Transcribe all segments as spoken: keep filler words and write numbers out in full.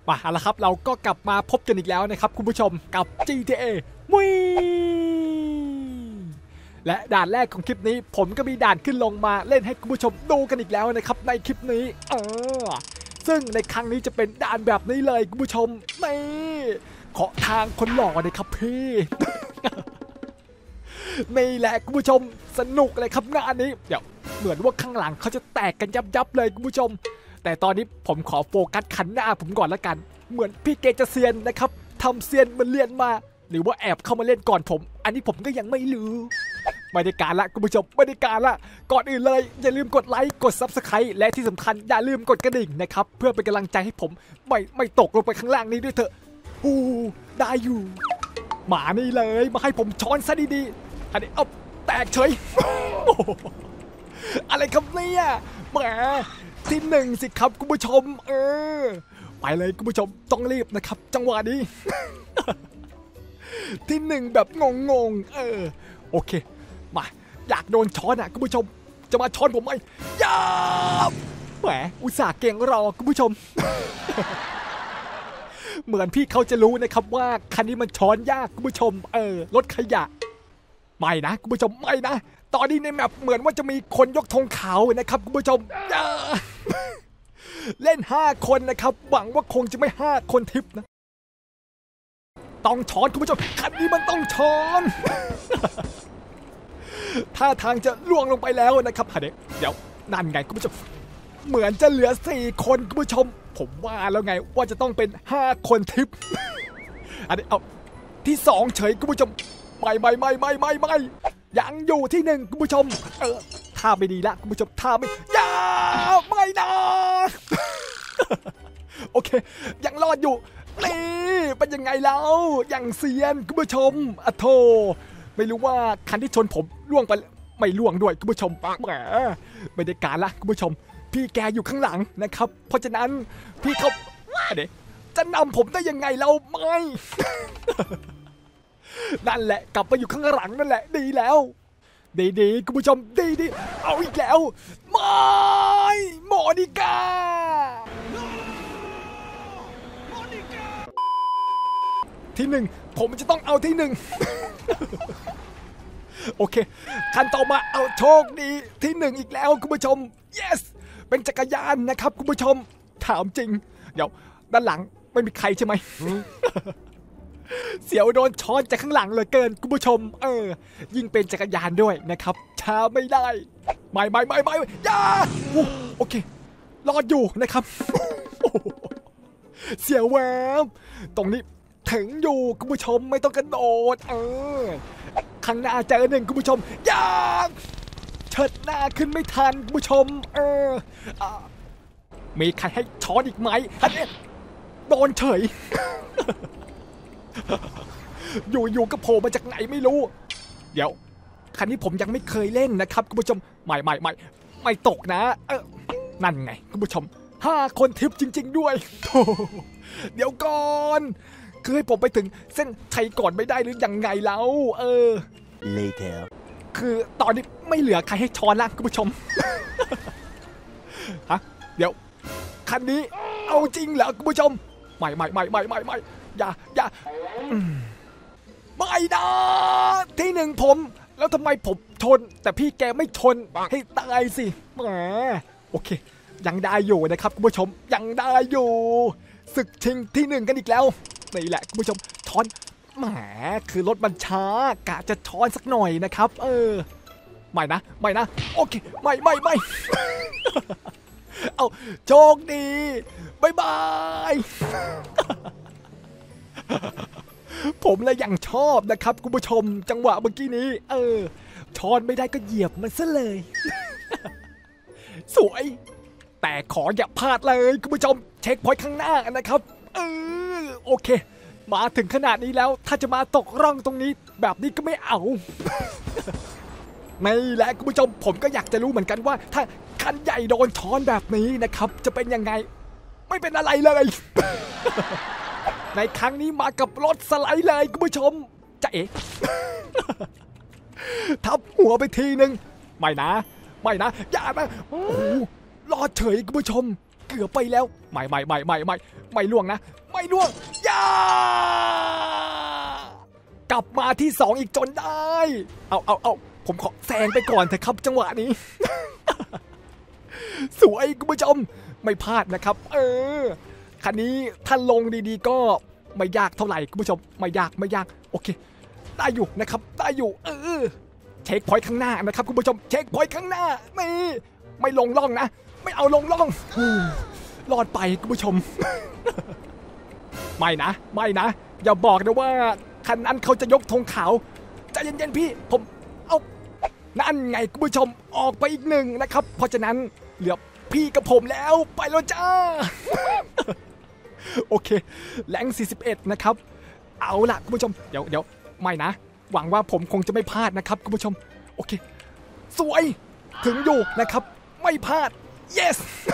มาเอาละครับเราก็กลับมาพบกันอีกแล้วนะครับคุณผู้ชมกับ จี ที เอ วิและด่านแรกของคลิปนี้ผมก็มีด่านขึ้นลงมาเล่นให้คุณผู้ชมดูกันอีกแล้วนะครับในคลิปนี้เออซึ่งในครั้งนี้จะเป็นด่านแบบนี้เลยคุณผู้ชมนี่ขอทางคนหล่อเลยครับพี่ นี่แหละคุณผู้ชมสนุกเลยครับงานนี้เดี๋ยวเหมือนว่าข้างหลังเขาจะแตกกันยับยับเลยคุณผู้ชมแต่ตอนนี้ผมขอโฟกัสคันหน้าผมก่อนละกันเหมือนพี่เกจะเซียนนะครับทำเซียนมันเรียนมาหรือว่าแอบเข้ามาเล่นก่อนผมอันนี้ผมก็ยังไม่รู้ไม่ได้การละคุณผู้ชมไม่ได้การละก่อนอื่นเลยอย่าลืมกดไลค์กด ซับสไครบ์ และที่สำคัญอย่าลืมกดกระดิ่งนะครับเพื่อเป็นกำลังใจให้ผมไม่ไม่ตกลงไปข้างล่างนี้ด้วยเถอะอู้ได้อยู่หมานี่เลยมาให้ผมช้อนซะดีๆอันนี้เอาแตกเฉย อะไรครับเนี่ยแหมที่หนึ่งสิครับคุณผู้ชมเออไปเลยคุณผู้ชมต้องรีบนะครับจังหวะนี้ ที่หนึ่งแบบงงๆเออโอเคมาอยากโดนช้อนอ่ะคุณผู้ชมจะมาช้อนผมไหมอย่าแหมอุตส่าห์เก่งรอคุณผู้ชม เหมือนพี่เขาจะรู้นะครับว่าคันนี้มันช้อนยากคุณผู้ชมเออรถขยะไม่นะคุณผู้ชมไม่นะตอนนี้ในแมปเหมือนว่าจะมีคนยกธงขาวนะครับคุณผู้ชม เล่นห้าคนนะครับหวังว่าคงจะไม่ห้าคนทิปนะต้องช้อนคุณผู้ชมคันนี้มันต้องช้อน ท่าทางจะล่วงลงไปแล้วนะครับเดี๋ยวเดี๋ยวนั่นไงคุณผู้ชมเหมือนจะเหลือสี่คนคุณผู้ชมผมว่าแล้วไงว่าจะต้องเป็นห้าคนทิป อันนี้เอาที่สองเฉยคุณผู้ชมไม่ไม่ไม่ไม่ไม่ไม่ยังอยู่ที่หนึ่งคุณผู้ชมเออท่าไม่ดีละคุณผู้ชมท่าไม่อย่าไม่นะ โอเคยังรอดอยู่นี่เป็นยังไงแล้วอย่างเซียนคุณผู้ชมอะโธไม่รู้ว่าคันที่ชนผมล่วงไปไม่ล่วงด้วยคุณผู้ชมแหมไม่ได้การละคุณผู้ชมพี่แกอยู่ข้างหลังนะครับเพราะฉะนั้นพี่เขาเดี๋ยวจะนำผมได้ยังไงเราไม่ นั่นแหละกลับไปอยู่ข้างหลังนั่นแหละดีแล้วดีๆคุณผู้ชมดีๆเอาอีกแล้วไม่โมนิกาที่หนึ่งผมจะต้องเอาที่หนึ่ง โอเคคันต่อมาเอาโชคดีที่หนึ่งอีกแล้วคุณผู้ชม yes เป็นจักรยานนะครับคุณผู้ชมถามจริงเดี๋ยวด้านหลังไม่มีใครใช่ไหม เสียวโดนช้อนจากข้างหลังเลยเกินคุณผู้ชมเออยิ่งเป็นจักรยานด้วยนะครับช้าไม่ได้ไม่ไม่ไม่ไม่อย่าโอเครอดอยู่นะครับ เสียวแวบตรงนี้ถึงอยู่คุณผู้ชมไม่ต้องกระโดดเออข้างหน้าเจอหนึ่งคุณผู้ชมอย่าเฉิดหน้าขึ้นไม่ทันคุณผู้ชมเออมีใครให้ช้อนอีกไหมอันนี้โดนเฉย อยู่ๆก็โผล่มาจากไหนไม่รู้เดี๋ยวคันนี้ผมยังไม่เคยเล่นนะครับคุณผู้ชมไม่ไม่ไม่ไม่ตกนะเออนั่นไงคุณผู้ชมห้าคนทิปจริงๆด้วยเดี๋ยวก่อนคือให้ผมไปถึงเส้นชัยก่อนไม่ได้หรือยังไงแล้วเออ later คือตอนนี้ไม่เหลือใครให้ช้อนแล้วคุณผู้ชม ฮะเดี๋ยวคันนี้เอาจริงเหรอคุณผู้ชมไม่ไม่ไม่ไม่ไม่ไม่อย่าอย่าไม่นะที่หนึ่งผมแล้วทำไมผมชนแต่พี่แกไม่ชนให้ตายสิแหมโอเคยังได้อยู่นะครับคุณผู้ชมยังได้อยู่ศึกชิงที่หนึ่งกันอีกแล้วนี่แหละคุณผู้ชมช้อนแหมคือรถมันช้ากะจะช้อนสักหน่อยนะครับเออไม่นะไม่นะโอเคไม่ไม่ไม่ เอาโชคดีบายบาย ผมเลยยังชอบนะครับคุณผู้ชมจังหวะเมื่อกี้นี้เออช้อนไม่ได้ก็เหยียบมันซะเลย สวยแต่ขออย่าพลาดเลยคุณผู้ชมเช็คพอยต์ข้างหน้านะครับเออโอเคมาถึงขนาดนี้แล้วถ้าจะมาตกร่องตรงนี้แบบนี้ก็ไม่เอา นี่แหละคุณผู้ชมผมก็อยากจะรู้เหมือนกันว่าถ้าคันใหญ่โดนช้อนแบบนี้นะครับจะเป็นยังไงไม่เป็นอะไรเลย ในครั้งนี้มากับรถสไลด์เลยคุณผู้ชมจะเอ๋ ทับหัวไปทีนึงไม่นะไม่นะอย่านะโอ้โหรอดเฉยคุณผู้ชมเกือบไปแล้วไม่ไม่ไม่ไม่ไม่ไม่ล่วงนะไม่ล่วงย่ากลับมาที่สองอีกจนได้เอาเอาเอาผมขอแซงไปก่อนเถอะครับจังหวะนี้ สวยคุณผู้ชมไม่พลาดนะครับเออคันนี้ถ้าลงดีๆก็ไม่ยากเท่าไหร่คุณผู้ชมไม่ยากไม่ยากโอเคได้อยู่นะครับได้อยู่เออเช็คพอยต์ข้างหน้านะครับคุณผู้ชมเช็คพอยต์ข้างหน้านี่ไม่ลงล่องนะไม่เอาลงล่องรอดไปคุณผู้ชม ไม่นะไม่นะอย่าบอกนะว่าคันนั้นเขาจะยกธงขาวใจเย็นๆพี่ผมเอานั่นไงคุณผู้ชมออกไปอีกหนึ่งนะครับเพราะฉะนั้นเหลือพี่กับผมแล้วไปแล้วจ้า โอเคแรงสี่สิบเอ็ดนะครับเอาล่ะคุณผู้ชมเดี๋ยวเดี๋ยวไม่นะหวังว่าผมคงจะไม่พลาดนะครับคุณผู้ชมโอเคสวยถึงอยู่นะครับไม่พลาด yes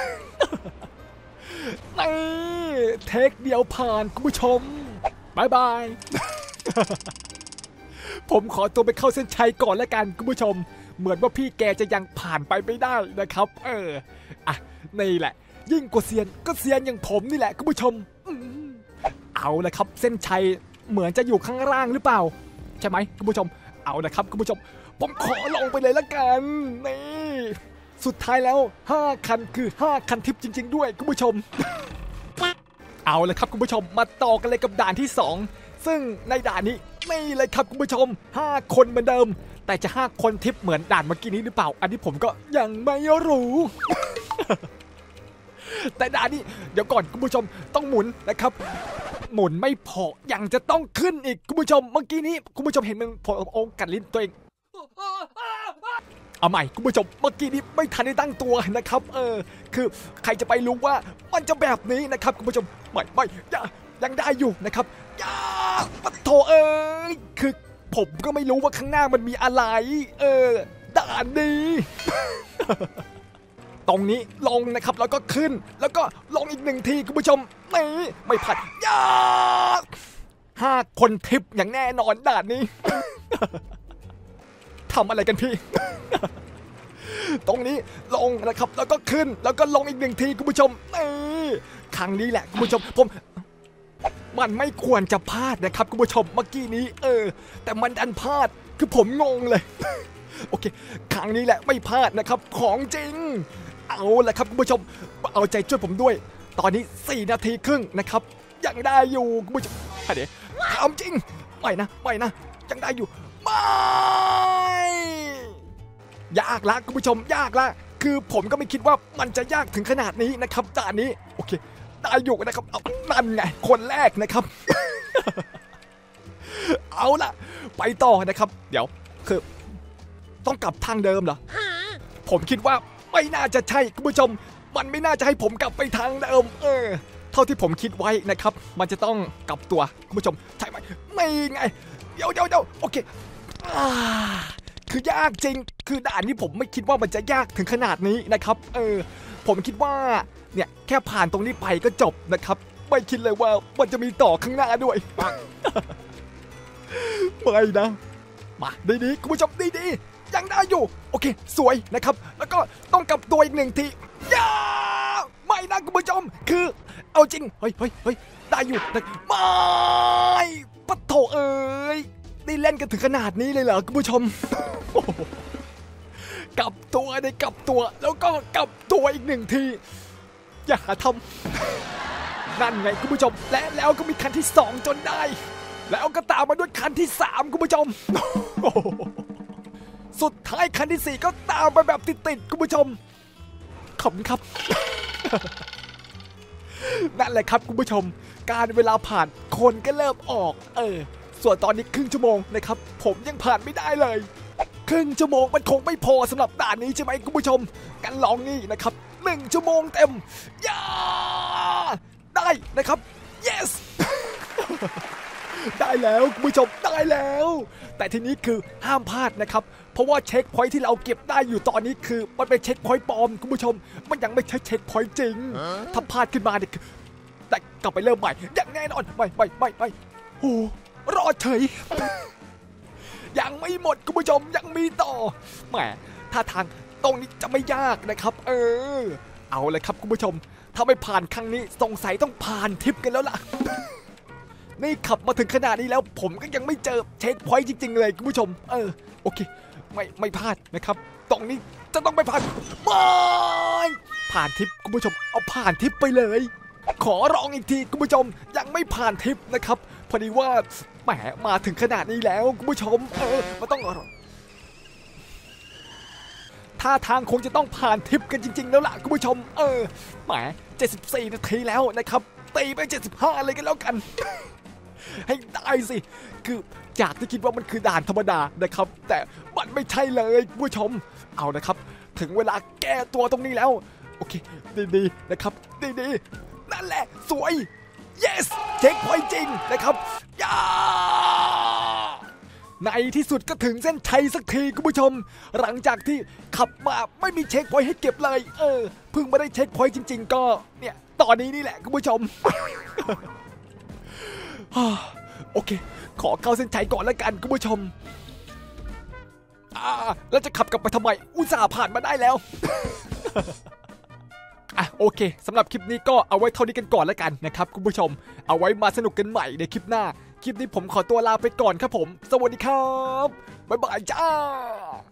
นี่เทคเดียวผ่านคุณผู้ชมบายบาย ผมขอตัวไปเข้าเส้นชัยก่อนแล้วกันคุณผู้ชมเหมือนว่าพี่แกจะยังผ่านไปไม่ได้นะครับเอออ่ะนี่แหละยิ่งกว่าเซียนก็เซียนอย่างผมนี่แหละคุณผู้ชมเอาละครับเส้นชัยเหมือนจะอยู่ข้างล่างหรือเปล่าใช่ไหมคุณผู้ชมเอาละครับคุณผู้ชมผมขอลงไปเลยละกันนี่สุดท้ายแล้วห้าคันคือห้าคันทิปจริงๆด้วยคุณผู้ชม เอาละครับคุณผู้ชมมาต่อกันเลยกับด่านที่สองซึ่งในด่านนี้นี่เลยครับคุณผู้ชมห้าคนเหมือนเดิมแต่จะห้าคนทิปเหมือนด่านเมื่อกี้นี้หรือเปล่าอันนี้ผมก็ยังไม่รู้ แต่ด่านนี้เดี๋ยวก่อนคุณผู้ชมต้องหมุนนะครับหมุนไม่พอยังจะต้องขึ้นอีกคุณผู้ชมเมื่อกี้นี้คุณผู้ชมเห็นมันผมโอ้กัดลิ้นตัวเองเอาใหม่คุณผู้ชมเมื่อกี้นี้ไม่ทันได้ตั้งตัวนะครับเออคือใครจะไปรู้ว่ามันจะแบบนี้นะครับคุณผู้ชมไม่ไม่ยังได้อยู่นะครับยาปะโถเอ้ยคือผมก็ไม่รู้ว่าข้างหน้ามันมีอะไรเออด่านนี้ ตรงนี้ลงนะครับแล้วก็ขึ้นแล้วก็ลงอีกหนึ่งทีคุณผู้ชมนี่ไม่ผัดยาห้าคนทิปอย่างแน่นอนด่านนี้ ทำอะไรกันพี่ ตรงนี้ลงนะครับแล้วก็ขึ้นแล้วก็ลงอีกหนึ่งทีคุณผู้ชมนี่ครั้งนี้แหละคุณผู้ชมผมมันไม่ควรจะพลาดนะครับคุณผู้ชมเมื่อกี้นี้เออแต่มันดันพลาดคือผมงงเลย โอเคครั้งนี้แหละไม่พลาดนะครับของจริงเอาละครับคุณผู้ชมเอาใจช่วยผมด้วยตอนนี้สี่นาทีครึ่งนะครับยังได้อยู่คุณผู้ชมเดี๋ยวถามจริงไม่นะไม่นะยังได้อยู่ไม่ยากละคุณผู้ชมยากละคือผมก็ไม่คิดว่ามันจะยากถึงขนาดนี้นะครับด่านนี้โอเคได้อยู่นะครับเอานั่นไงคนแรกนะครับ เอาละไปต่อนะครับเดี๋ยวคือต้องกลับทางเดิมเหรอผมคิดว่าไม่น่าจะใช่คุณผู้ชมมันไม่น่าจะให้ผมกลับไปทางเดิมเออเท่าที่ผมคิดไว้นะครับมันจะต้องกลับตัวคุณผู้ชมใช่ไหมไม่ไงเดี๋ยวเดี๋ยวเดี๋ยวโอเคคือยากจริงคือด่านนี้ผมไม่คิดว่ามันจะยากถึงขนาดนี้นะครับเออผมคิดว่าเนี่ยแค่ผ่านตรงนี้ไปก็จบนะครับไม่คิดเลยว่ามันจะมีต่อข้างหน้าด้วย ไม่นะมาดีๆคุณผู้ชมดีๆยังได้อยู่โอเคสวยนะครับแล้วก็ต้องกลับตัวอีกหนึ่งทีย่าไม่นะคุณผู้ชมคือเอาจริงเฮ้ยเฮ้ยเฮ้ยได้อยู่แต่ไม่ปะโถเอ้ยนี่เล่นกันถึงขนาดนี้เลยเหรอคุณผู้ชม กลับตัวได้กลับตัวแล้วก็กลับตัวอีกหนึ่งทีอย่าทำนั่นไงคุณผู้ชมและแล้วก็มีคันที่สองจนได้แล้วก็ตามมาด้วยคันที่สามคุณผู้ชม สุดท้ายคันที่สี่ก็ตามไปแบบติดๆคุณผู้ชมขอบคุณครับ นั่นแหละครับคุณผู้ชมการเวลาผ่านคนก็เริ่มออกเออส่วนตอนนี้ครึ่งชั่วโมงนะครับผมยังผ่านไม่ได้เลยครึ่งชั่วโมงมันคงไม่พอสำหรับด่านนี้ใช่ไหมคุณผู้ชมกันลองนี่นะครับหนึ่งชั่วโมงเต็มย่าได้นะครับ yes ได้แล้วคุณผู้ชมได้แล้วแต่ทีนี้คือห้ามพลาดนะครับเพราะว่าเช็คพอยท์ที่เราเก็บได้อยู่ตอนนี้คือมันเป็นเช็คพอยท์ปลอมคุณผู้ชมมันยังไม่ใช่เช็คพอยท์จริงถ้าพลาดขึ้นมาเนี่ยแต่กลับไปเริ่มใหม่อย่างแน่นอนไม่ไม่ไม่ไม่โอ้รอดเฉย ยังไม่หมดคุณผู้ชมยังมีต่อแหมท่าทางตรงนี้จะไม่ยากนะครับเออเอาเลยครับคุณผู้ชมถ้าไม่ผ่านครั้งนี้สงสัยต้องผ่านทิปกันแล้วล่ะ นี่ขับมาถึงขนาดนี้แล้วผมก็ยังไม่เจอเช็คพอยต์จริงๆเลยคุณผู้ชมเออโอเคไม่ไม่พลาดนะครับตรงนี้จะต้องไม่ผ่านไม่ผ่านทิปคุณผู้ชมเอาผ่านทิปไปเลยขอร้องอีกทีคุณผู้ชมยังไม่ผ่านทิปนะครับพอดีว่าแหมมาถึงขนาดนี้แล้วคุณผู้ชมเออมันต้องท่าทางคงจะต้องผ่านทิปกันจริงๆแล้วล่ะคุณผู้ชมเออแหมเจ็ดสิบสี่นาทีแล้วนะครับตีไปเจ็ดสิบห้าเลยกันแล้วกัน ให้ได้สิคืออยากจะคิดว่ามันคือด่านธรรมดานะครับแต่มันไม่ใช่เลยคุณผู้ชมเอานะครับถึงเวลาแก้ตัวตรงนี้แล้วโอเคดีๆนะครับดีๆนั่นแหละสวย yes เช็คพอยต์จริงนะครับยาในที่สุดก็ถึงเส้นชัยสักทีคุณผู้ชมหลังจากที่ขับมาไม่มีเช็คพอยต์ให้เก็บเลยเออเพิ่งมาได้เช็คพอยต์จริงๆก็เนี่ยตอนนี้นี่แหละคุณผู้ชม โอเคขอเข้าเส้นชัยก่อนแล้วกันคุณผู้ชมอ่าแล้วจะขับกลับไปทำไมอุตส่าห์ผ่านมาได้แล้ว อ่ะโอเคสำหรับคลิปนี้ก็เอาไว้เท่านี้กันก่อนแล้วกันนะครับคุณผู้ชมเอาไว้มาสนุกกันใหม่ในคลิปหน้าคลิปนี้ผมขอตัวลาไปก่อนครับผมสวัสดีครับบ๊ายบายจ้า